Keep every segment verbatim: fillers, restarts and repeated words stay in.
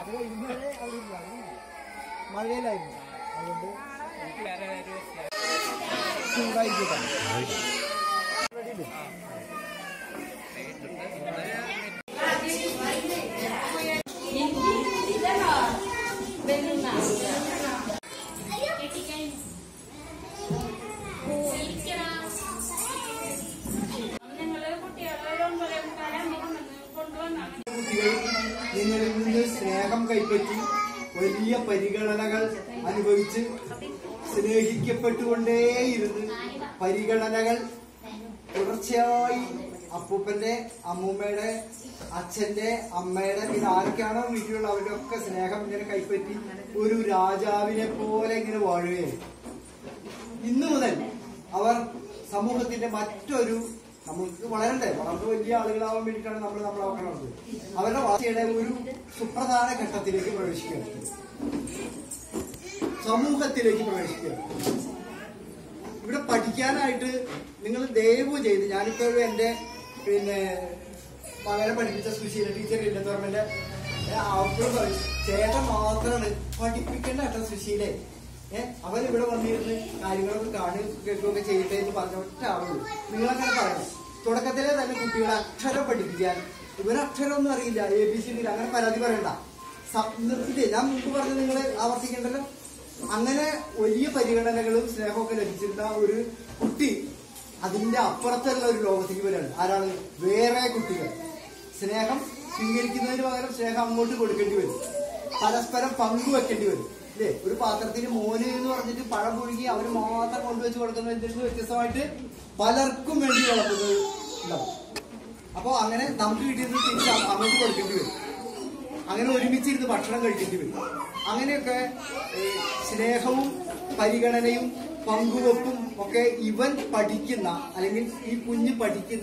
മഴയിലായിരുന്നു, അതുകൊണ്ട് ചൂടായിരിക്കും. നിങ്ങളിൽ നിന്ന് സ്നേഹം കൈപ്പറ്റി വലിയ പരിഗണനകൾ അനുഭവിച്ച് സ്നേഹിക്കപ്പെട്ടുകൊണ്ടേയിരുന്ന് പരിഗണനകൾ തുടർച്ചയായി അപ്പൂപ്പന്റെ, അമ്മൂമ്മയുടെ, അച്ഛന്റെ, അമ്മയുടെ, ഇത് ആരൊക്കെയാണോ വീട്ടിലുള്ള അവരുടെ ഒക്കെ സ്നേഹം ഇങ്ങനെ കൈപ്പറ്റി ഒരു രാജാവിനെ പോലെ ഇങ്ങനെ വാഴുകയാണ്. ഇന്നു മുതൽ അവർ സമൂഹത്തിന്റെ മറ്റൊരു, നമ്മൾക്ക് വളരണ്ടേ, വളർന്ന് വലിയ ആളുകളാവാൻ വേണ്ടിയിട്ടാണ് നമ്മൾ നമ്മളെ വളർന്നത്. അവരുടെ വളർച്ചയുടെ ഒരു സുപ്രധാന ഘട്ടത്തിലേക്ക് പ്രവേശിക്കുക, സമൂഹത്തിലേക്ക് പ്രവേശിക്കുക. ഇവിടെ പഠിക്കാനായിട്ട് നിങ്ങൾ ദയവ് ചെയ്ത്, ഞാനിപ്പോഴും എന്റെ പിന്നെ മകനെ പഠിപ്പിച്ച സുശീല ടീച്ചർ ഇല്ലെന്ന് അവപ്പോഴും പറയും, ചേട്ടൻ മാത്രമാണ് പഠിപ്പിക്കേണ്ട കേട്ടോ സുശീലെ, ഏഹ് അവരിവിടെ വന്നിരുന്ന് കാര്യങ്ങളൊക്കെ കാണുക കേൾക്കുകയൊക്കെ ചെയ്യട്ടെ എന്ന് പറഞ്ഞ ഒറ്റ ആളുള്ളൂ. നിങ്ങളങ്ങനെ പറയണം. തുടക്കത്തിലെ തന്നെ കുട്ടികളെ അക്ഷരം പഠിപ്പിക്കാൻ, ഇവരക്ഷരമൊന്നും അറിയില്ല, എ ബി സി ഡി അങ്ങനെ പരാതി പറയണ്ട. നിർത്തില്ലേ, ഞാൻ മുമ്പ് പറഞ്ഞ് നിങ്ങൾ ആവർത്തിക്കണ്ടല്ലോ. അങ്ങനെ വലിയ പരിഗണനകളും സ്നേഹമൊക്കെ ലഭിച്ചിരുന്ന ഒരു കുട്ടി അതിന്റെ അപ്പുറത്തുള്ള ഒരു ലോകത്തേക്ക് വരികയാണ്. ആരാണ്? വേറെ കുട്ടികൾ. സ്നേഹം സ്വീകരിക്കുന്നതിന് പകരം സ്നേഹം അങ്ങോട്ട് കൊടുക്കേണ്ടി വരും, പരസ്പരം പങ്കുവെക്കേണ്ടി വരും. അല്ലേ? ഒരു പാത്രത്തിൽ മോന് എന്ന് പറഞ്ഞിട്ട് പഴം പുഴുകി അവര് മാത്രം കൊണ്ടുവച്ച് കൊടുക്കുന്നതിൽ നിന്ന് വ്യത്യസ്തമായിട്ട് പലർക്കും വേണ്ടി വളർത്തുന്നത് ഉണ്ടാവും. അപ്പൊ അങ്ങനെ നമുക്ക് കിട്ടിയത് തിരിച്ച് അങ്ങോട്ട് കൊടുക്കേണ്ടി വരും, അങ്ങനെ ഒരുമിച്ചിരുന്ന് ഭക്ഷണം കഴിക്കേണ്ടി വരും. അങ്ങനെയൊക്കെ സ്നേഹവും പരിഗണനയും പങ്കുവെപ്പും ഒക്കെ ഇവൻ പഠിക്കുന്ന, അല്ലെങ്കിൽ ഈ കുഞ്ഞ് പഠിക്കുന്ന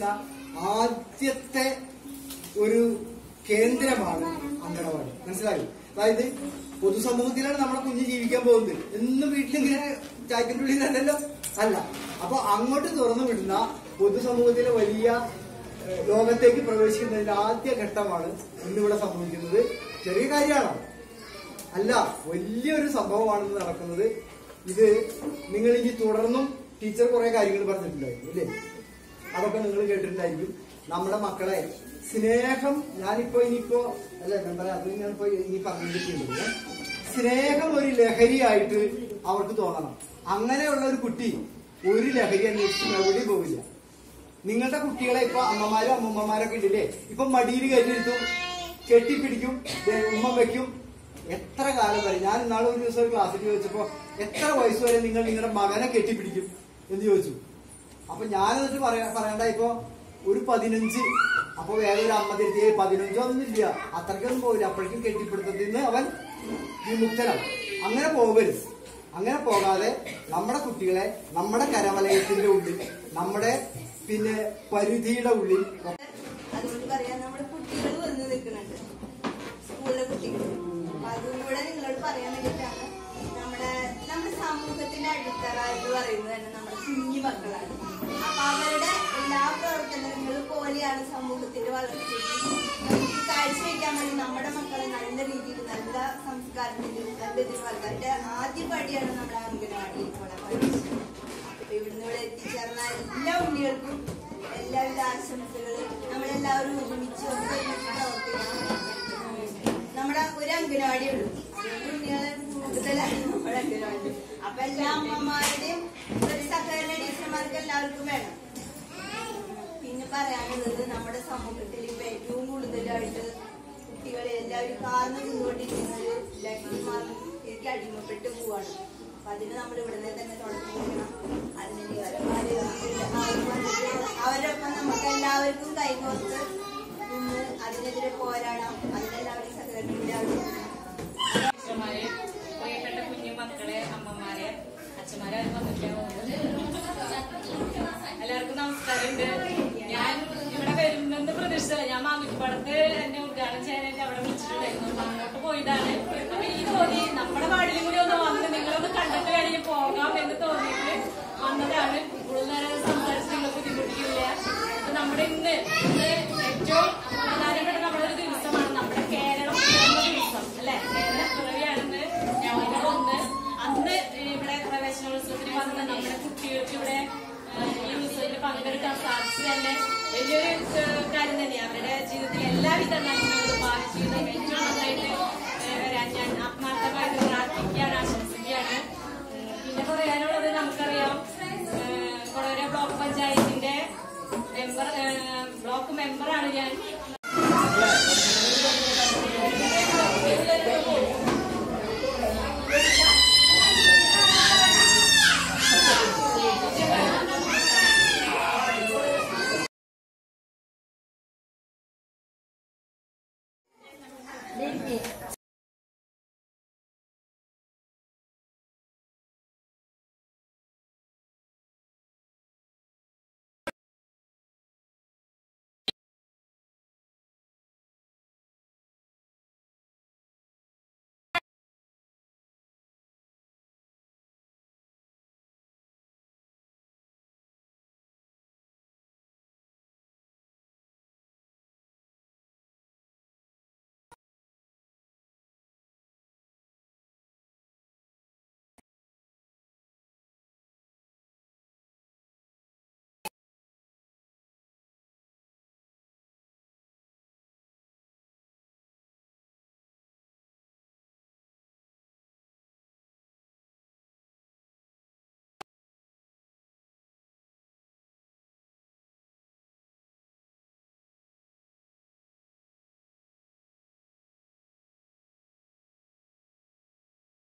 ആദ്യത്തെ ഒരു കേന്ദ്രമാണ് അംഗനവാടി. മനസ്സിലായി? അതായത് പൊതുസമൂഹത്തിലാണ് നമ്മുടെ കുഞ്ഞ് ജീവിക്കാൻ പോകുന്നത്. എന്നും വീട്ടിലിങ്ങനെ ചായക്കിന്റെ ഉള്ളിൽ തന്നെയല്ലോ അല്ല. അപ്പൊ അങ്ങോട്ട് തുറന്നു വിടുന്ന പൊതുസമൂഹത്തിലെ വലിയ ലോകത്തേക്ക് പ്രവേശിക്കുന്നതിന്റെ ആദ്യ ഘട്ടമാണ് ഇന്നിവിടെ സംഭവിക്കുന്നത്. ചെറിയ കാര്യമാണോ? അല്ല, വലിയൊരു സംഭവമാണെന്ന് നടക്കുന്നത്. ഇത് നിങ്ങൾ ഇനി തുടർന്നും ടീച്ചർ കുറെ കാര്യങ്ങൾ പറഞ്ഞിട്ടുണ്ടായിരുന്നു അല്ലേ? അതൊക്കെ നിങ്ങൾ കേട്ടിട്ടുണ്ടായിരിക്കും. നമ്മുടെ മക്കളെ സ്നേഹം, ഞാനിപ്പോ ഇനിയിപ്പോ അല്ല എന്താ പറയാ, അത് ഞാനിപ്പോ ഇനി പറഞ്ഞിട്ടുണ്ട്. സ്നേഹം ഒരു ലഹരിയായിട്ട് അവർക്ക് തോന്നണം. അങ്ങനെയുള്ള ഒരു കുട്ടി ഒരു ലഹരി അന്വേഷിച്ച് എവിടെയും പോവില്ല. നിങ്ങളുടെ കുട്ടികളെ ഇപ്പൊ അമ്മമാരും അമ്മൂമ്മമാരൊക്കെ ഉണ്ടല്ലേ, ഇപ്പൊ മടിയിൽ കയറ്റിയെടുത്തു, കെട്ടിപ്പിടിക്കും, ഉമ്മ വെക്കും. എത്ര കാലം വരെ? ഞാൻ ഇന്നാളെ ഒരു ദിവസം ഒരു ക്ലാസ്സിൽ ചോദിച്ചപ്പോ എത്ര വയസ്സ് വരെ നിങ്ങൾ നിങ്ങളുടെ മകനെ കെട്ടിപ്പിടിക്കും എന്ന് ചോദിച്ചു. അപ്പൊ ഞാൻ എന്നിട്ട് പറയാ പറയണ്ട ഇപ്പൊ ഒരു പതിനഞ്ച്. അപ്പൊ വേറെ ഒരു അമ്മ തിരുത്തി പതിനഞ്ചോ ഒന്നും ഇല്ല, അത്രയ്ക്കൊന്നും പോവില്ല, അപ്പോഴേക്കും കെട്ടിപ്പിടുത്തത്തിൽ നിന്ന് അവൻ വിമുക്തനാവും. അങ്ങനെ പോകരുത്. അങ്ങനെ പോകാതെ നമ്മുടെ കുട്ടികളെ നമ്മുടെ കരവലയത്തിന്റെ ഉള്ളിൽ, നമ്മുടെ പിന്നെ പരിധിയുടെ ഉള്ളിൽ. അതുകൊണ്ട് പറയാൻ നമ്മുടെ കുട്ടികൾ വന്ന് നിൽക്കുന്നുണ്ട്, സ്കൂളിലെ കുട്ടികൾ. അതും കൂടെ നിങ്ങളോട് പറയാൻ വേണ്ടിയിട്ടാണ്. നമ്മുടെ നമ്മുടെ സമൂഹത്തിന്റെ അടിത്തറ എന്ന് പറയുന്നത് തന്നെ നമ്മുടെ കുഞ്ഞു മക്കളാണ്. അപ്പൊ അവരുടെ എല്ലാ പ്രവർത്തനങ്ങളും പോലെയാണ് സമൂഹത്തിന്റെ വളർച്ചയ്ക്ക് നമുക്ക് കാഴ്ചവെക്കാൻ വേണ്ടി നമ്മുടെ മക്കളെ നല്ല രീതിയിൽ നല്ല സംസ്കാരത്തിലും നല്ല ഇതിൽ വളർത്താൻ ആദ്യ പടിയാണ് നമ്മുടെ അംഗനവാടിയിൽ പഠിച്ചത്. അപ്പൊ ഇവിടുന്ന് ഇവിടെ എത്തിച്ചേർന്ന എല്ലാ ഉണ്ണികൾക്കും എല്ലാവിധ ആശംസകളും. നമ്മളെല്ലാവരും ഒരുമിച്ച് പ്രവർത്തിക്കണം. നമ്മുടെ ഒരു അംഗനവാടി ഉള്ളൂ, അതുകൊണ്ട് ഉണ്ണികളെ കൂടുതലാണ് നമ്മുടെ അംഗനവാടി. അപ്പൊ എല്ലാ അമ്മമാരുടെയും ഒരു സഹകരണ ടീച്ചർമാർക്ക് എല്ലാവർക്കും വേണം. പിന്നെ പറയാനുള്ളത്, നമ്മുടെ സമൂഹത്തിൽ ഇപ്പൊ ഏറ്റവും കൂടുതലായിട്ട് കുട്ടികളെ എല്ലാവരും കാർന്നു നിന്നുകൊണ്ടിരിക്കുന്ന ഒരു ലഹരി മാർഗത്തിലേക്ക് അടിമപ്പെട്ടു പോവാണ്. അപ്പൊ അതിന് നമ്മൾ ഇവിടെ തന്നെ തുടങ്ങിയിരിക്കണം. അതിന് അവരൊപ്പം നമുക്ക് എല്ലാവർക്കും കൈകോർത്ത് നിന്ന് അതിനെതിരെ പോരാടാം. അതിനെല്ലാവരും സഹകരണത്തിന്റെ ആവശ്യമാണ്. പ്രിയപ്പെട്ട കുഞ്ഞു മക്കളെ, അമ്മമാരെ, അച്ഛന്മാരെ എല്ലാവർക്കും നമസ്കാരമുണ്ട്. ഞാൻ ഇവിടെ വരുന്നെന്ന് പ്രതീക്ഷിച്ചല്ല. ഞാൻ മാമിക്കപ്പടത്ത് എന്നെ ഉദ്ഘാടനം ചെയ്യാനായിട്ട് അവിടെ വിളിച്ചിട്ടുണ്ടായിരുന്നു. അങ്ങോട്ട് പോയതാണ്. അപ്പൊ ഈ തോന്നി നമ്മുടെ വാർഡിലും കൂടി ഒന്ന് വന്ന് നിങ്ങളൊന്ന് കണ്ടിട്ട് കഴിഞ്ഞ് പോകാം എന്ന് തോന്നിയിട്ട് വന്നതാണ്. കൂടുതൽ നേരം സംസാരിച്ച് നിങ്ങൾ ബുദ്ധിമുട്ടിക്കില്ല. അപ്പൊ നമ്മുടെ ഇന്ന് ഇന്ന് ഏറ്റവും പ്രധാനപ്പെട്ട നമ്മളൊരു ദിവസമാണ്. നമ്മുടെ കേരള